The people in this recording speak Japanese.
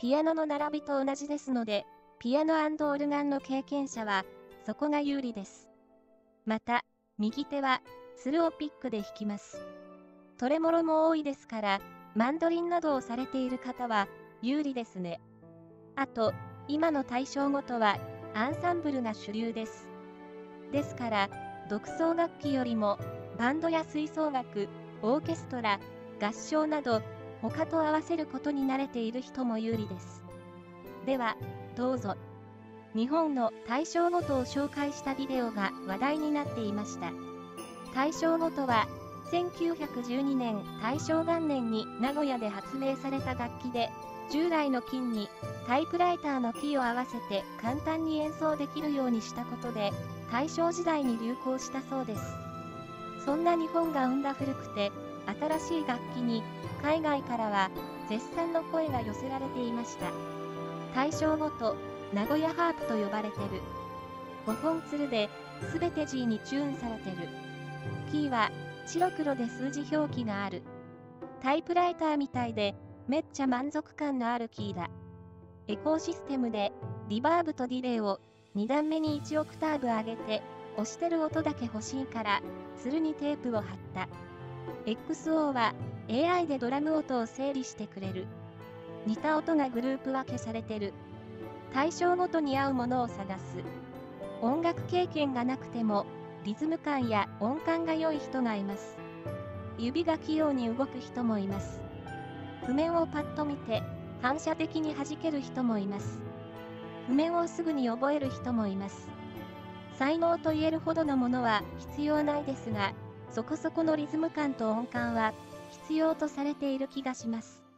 ピアノの並びと同じですので、ピアノ&オルガンの経験者は、そこが有利です。また、右手は、スルをピックで弾きます。トレモロも多いですから、マンドリンなどをされている方は、有利ですね。あと、今の対象ごとは、アンサンブルが主流です。ですから、独奏楽器よりも、バンドや吹奏楽、オーケストラ、合唱など、他と合わせることに慣れている人も有利です。では、どうぞ。日本の大正琴を紹介したビデオが話題になっていました。大正琴は、1912年大正元年に名古屋で発明された楽器で、従来の金にタイプライターのキーを合わせて簡単に演奏できるようにしたことで、大正時代に流行したそうです。そんな日本が生んだ古くて新しい楽器に海外からは絶賛の声が寄せられていました。大正琴、名古屋ハープと呼ばれてる。5本つるで全て G にチューンされてる。キーは白黒で数字表記がある。タイプライターみたいでめっちゃ満足感のあるキーだ。エコーシステムでリバーブとディレイを2段目に1オクターブ上げて押してる音だけ欲しいからつるにテープを貼った。XO は AI でドラム音を整理してくれる。似た音がグループ分けされてる。対象ごとに合うものを探す。音楽経験がなくてもリズム感や音感が良い人がいます。指が器用に動く人もいます。譜面をパッと見て反射的に弾ける人もいます。譜面をすぐに覚える人もいます。才能と言えるほどのものは必要ないですが、そこそこのリズム感と音感は必要とされている気がします。